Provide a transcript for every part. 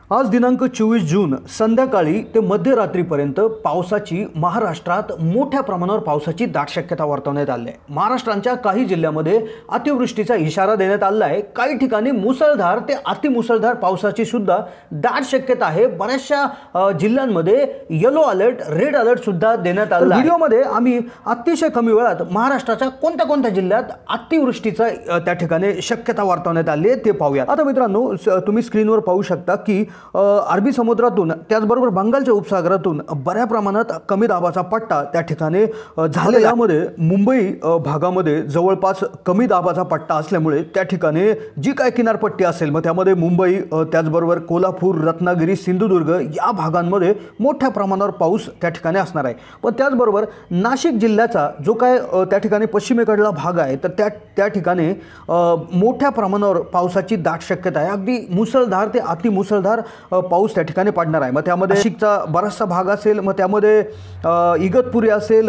आज दिनांक 24 जून संध्याकाळी ते मध्यरात्रीपर्यंत पावसाची महाराष्ट्रात मोठ्या प्रमाणावर पावसाची दाट शक्यता वर्तवण्यात आली आहे। महाराष्ट्राच्या काही जिल्ह्यांमध्ये अतिवृष्टीचा इशारा देण्यात आला आहे। काही ठिकाणी मुसळधार ते अतिमुसळधार पावसाची सुद्धा दाट शक्यता आहे। बऱ्याचशा जिल्ह्यांमध्ये येलो अलर्ट, रेड अलर्ट सुद्धा देण्यात आला आहे। व्हिडिओमध्ये आम्ही अतिशय कमी वेळात महाराष्ट्राच्या कोणत्या जिल्ह्यात अतिवृष्टीचा त्या ठिकाणी शक्यता वर्तवण्यात आली आहे ते पाहूया। आता मित्रांनो, तुम्ही स्क्रीनवर पाहू शकता की अरबी समुद्रातून त्याचबरोबर बंगालच्या उपसागरातून बऱ्या प्रमाणात कमी दाबाचा पट्टा त्या ठिकाणी झालेला आहे। मुंबई भागामध्ये जवळपास कमी दाबाचा पट्टा असल्यामुळे त्या ठिकाणी जी काय किनारपट्टी असेल मग त्यामध्ये मुंबई, त्याचबरोबर कोल्हापूर, रत्नागिरी, सिंधुदुर्ग या भागांमध्ये मोठ्या प्रमाणावर पाऊस त्या ठिकाणी असणार आहे। पण त्याचबरोबर नाशिक जिल्ह्याचा जो काय त्या ठिकाणी पश्चिमेकडला भाग आहे तर त्या ठिकाणी मोठ्या प्रमाणावर पावसाची दाट शक्यता आहे। अगदी मुसळधार ते अतिमुसळधार पाऊस त्या ठिकाणी पडणार आहे। मग त्यामध्ये नाशिकचा बराचसा भाग असेल, मग त्यामध्ये इगतपुरी असेल,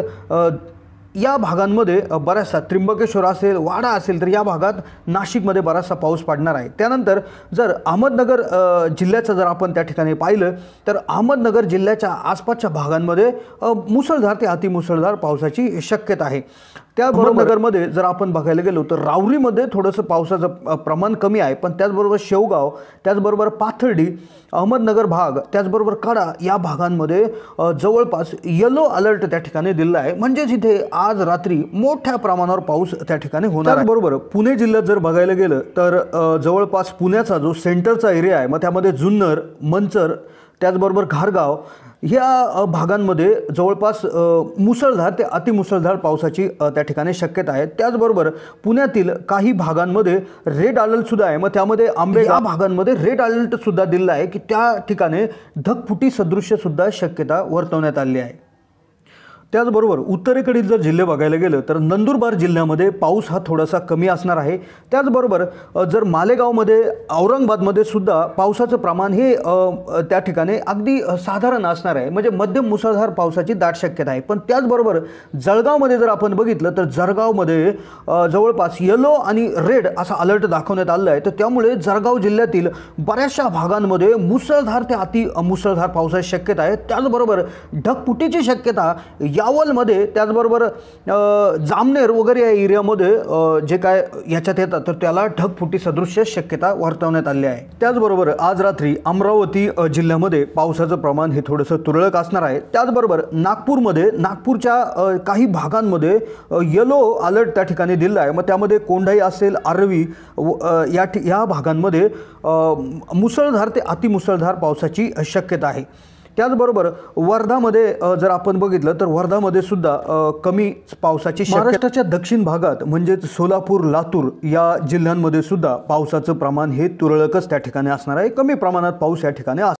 या भागांमध्ये बराचसा त्र्यंबकेश्वर असेल, वाडा असेल, तर या भागात नाशिकमध्ये बराचसा पाऊस पडणार आहे। त्यानंतर जर अहमदनगर जिल्ह्याचं जर आपण त्या ठिकाणी पाहिलं तर अहमदनगर जिल्ह्याच्या आसपासच्या भागांमध्ये मुसळधार ते अतिमुसळधार पावसाची शक्यता आहे। त्या अहमदनगरमध्ये जर आपण बघायला गेलो तर राऊरीमध्ये थोडंसं पावसाचं प्रमाण कमी आहे, पण त्याचबरोबर शेवगाव, त्याचबरोबर पाथर्डी, अहमदनगर भाग, त्याचबरोबर कडा या भागांमध्ये जवळपास येलो अलर्ट त्या ठिकाणी दिला आहे। म्हणजे जिथे आज रात्री मोठ्या प्रमाणावर पाऊस त्या ठिकाणी होणार आहे। बरोबर पुणे जिल्ह्यात जर बघायला गेलं तर जवळपास पुण्याचा जो सेंटरचा एरिया आहे मग त्यामध्ये जुन्नर, मंचर, त्याचबरोबर घारगाव या भागांमध्ये जवळपास मुसळधार ते अतिमुसळधार पावसाची त्या ठिकाणी शक्यता आहे। त्याचबरोबर पुण्यातील काही भागांमध्ये रेड अलर्ट सुद्धा आहे। मग त्यामध्ये आंबेगाव या भागांमध्ये रेड अलर्ट सुद्धा दिला आहे की त्या ठिकाणी ढगफुटी सदृश्य सुद्धा शक्यता वर्तवण्यात आली आहे। त्याचबरोबर उत्तरेकडील जर जिल्हे बघायला गेलं तर नंदुरबार जिल्ह्यामध्ये पाऊस हा थोडासा कमी असणार आहे। त्याचबरोबर जर मालेगावमध्ये, औरंगाबादमध्ये सुद्धा पावसाचं प्रमाण हे त्या ठिकाणी अगदी साधारण असणार आहे, म्हणजे मध्यम मुसळधार पावसाची दाट शक्यता आहे। पण त्याचबरोबर जळगावमध्ये जर आपण बघितलं तर जळगावमध्ये जवळपास येलो आणि रेड असा अलर्ट दाखवण्यात आला आहे। तर त्यामुळे जळगाव जिल्ह्यातील बऱ्याचशा भागांमध्ये मुसळधार ते अति मुसळधार पावसाची शक्यता आहे। त्याचबरोबर ढगफुटीची शक्यता यावलमध्ये, त्याचबरोबर जामनेर वगैरे या एरियामध्ये जे काय याच्यात येतात तर त्याला ढगफुटी सदृश्य शक्यता वर्तवण्यात आली आहे। त्याचबरोबर आज रात्री अमरावती जिल्ह्यामध्ये पावसाचं प्रमाण हे थोडंसं तुरळक असणार आहे। त्याचबरोबर नागपूरमध्ये, नागपूरच्या काही भागांमध्ये येलो अलर्ट त्या ठिकाणी दिला आहे। मग त्यामध्ये कोंढाई असेल, आर्वी या भागांमध्ये मुसळधार ते अतिमुसळधार पावसाची शक्यता आहे। त्याचबरोबर वर्धामध्ये जर आपण बघितलं तर वर्धामध्ये सुद्धा कमी पावसाची शक्यता। महाराष्ट्राच्या दक्षिण भागात म्हणजेच सोलापूर, लातूर या जिल्ह्यांमध्ये सुद्धा पावसाचं प्रमाण हे तुरळकच त्या ठिकाणी असणार आहे। कमी प्रमाणात पाऊस या ठिकाणी